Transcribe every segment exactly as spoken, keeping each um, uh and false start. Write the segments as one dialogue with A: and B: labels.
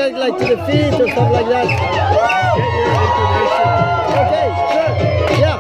A: get like to the feet or stuff like that.
B: Get your information.
A: Okay, sure. Yeah.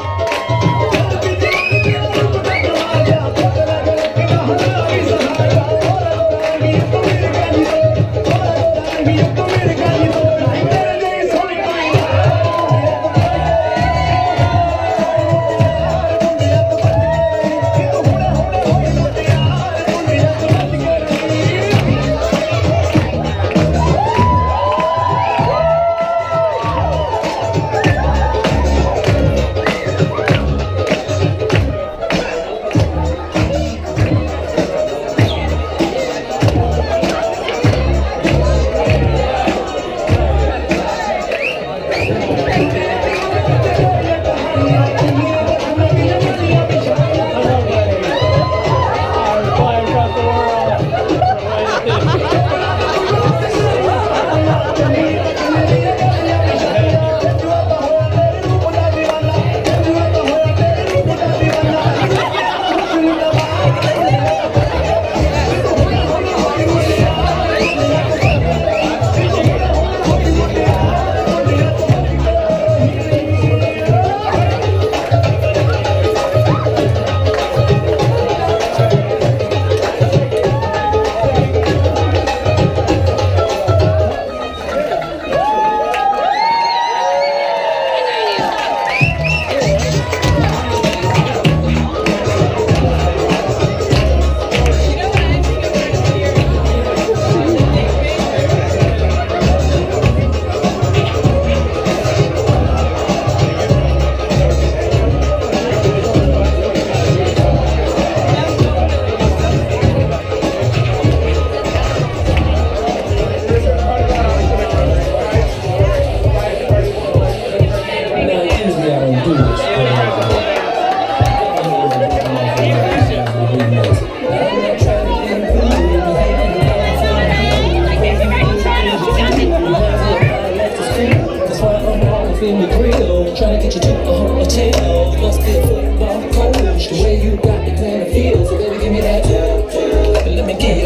C: Trying to get you to a hotel. You must be a football coach. The way you got me playing the field. So baby, give me that. Let me get